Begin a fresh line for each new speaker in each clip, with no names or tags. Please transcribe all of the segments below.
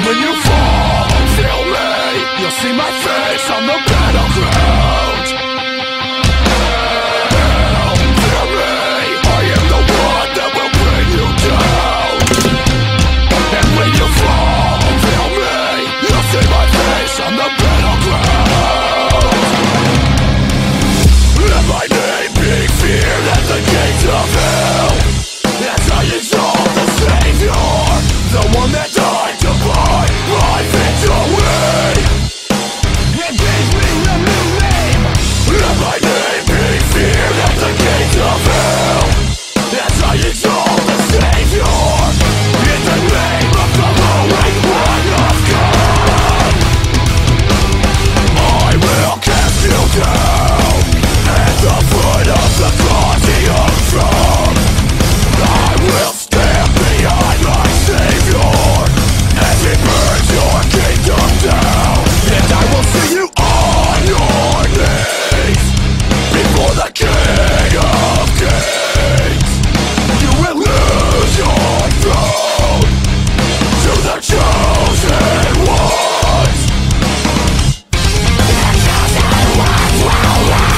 When you fall, feel me. You'll see my face on the battleground. Fear me, I am the one that will bring you down. And when you fall, feel me. You'll see my face on the battleground. Let my name be feared at the gates of hell, as I exalt the Savior, the one that died to buy my victory. It gives me a new name. Let my name be feared at the gates of hell, as I exalt the Savior, in the name of the Holy One of God. I will cast you down at the foot of the Colosseum throne. I will stand behind my Savior as he burns your kingdom down. And I will see you on your knees before the King of Kings. You will lose your throne to the chosen ones. The chosen ones will rise.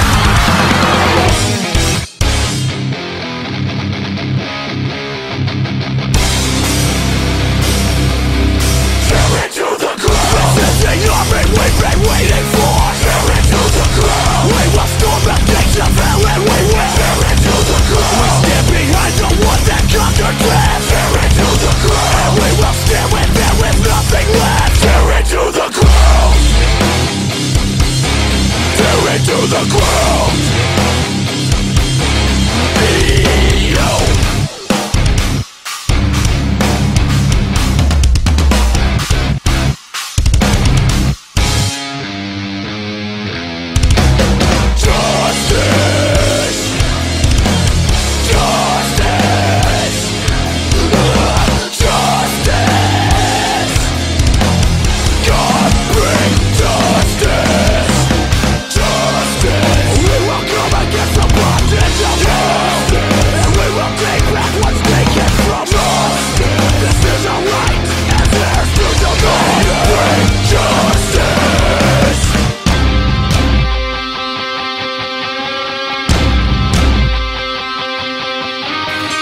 Tear it to the ground. This is the army we've been waiting for. Tear it to the ground. We will storm the gates of hell and we will tear it to the ground. We stand behind the one that conquered death. Tear it to the ground. And we will stand when there is nothing left. Tear it to the ground. Tear it to the ground. E.O. Justice! Justice! Justice! God bring justice! Justice! We will come against the bondage of hell, and we will take back what's taken from us. This is our right, and theirs to demand. God bring justice!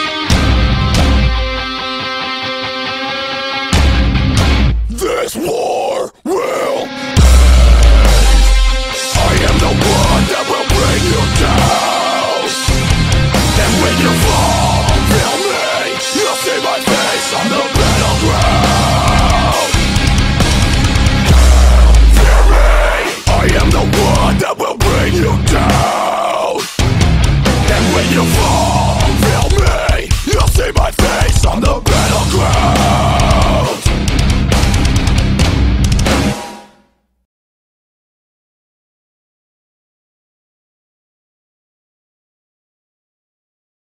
This war